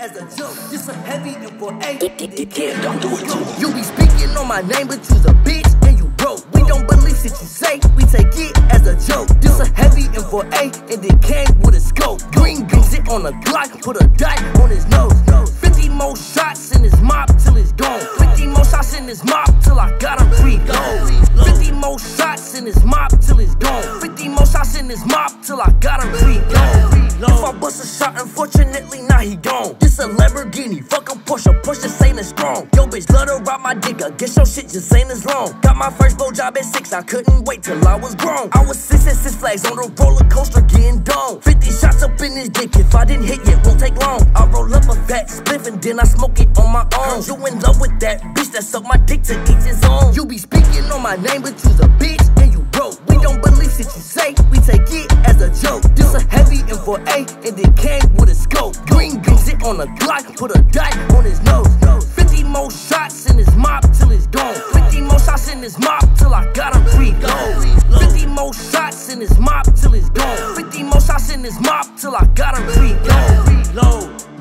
as a joke. This a heavy M4A. Don't do it too. You be speaking on my name, but you's a bitch and you broke. We don't believe shit you say, we take it as a joke. This a heavy M4A, and it came with a scope. Green beans it on a Glock, put a dot on his nose. 50 more shots in his mop till it's gone. 50 more shots in his mop till I got him reload. 50 more shots in his mop till it's gone. 50 more shots in his mop till I got him reload. If I bust a shot, unfortunately, now he gone. This a Lamborghini, fuck a Porsche, just ain't as strong. Yo, bitch, love to rob my dick, I guess your shit just ain't as long. Got my first blowjob at 6, I couldn't wait till I was grown. I was 6 and 6 flags on the roller coaster getting dome. 50 shots up in his dick, if I didn't hit yet, won't take long. I roll up a fat spliff and then I smoke it on my own. You in love with that bitch that suck my dick to each his own. You be speaking on my name, but you's a bitch and you broke. We don't believe shit you say, we take it as a joke. This a heavy M4A, and it came with a scope. Green beans it on a Glock, put a dot on his nose. 50 more shots in his mop till it's gone. 50 more shots in his mop till I got him reload. 50 more shots in his mop till it's gone. 50 more shots in his mop till I got him reload.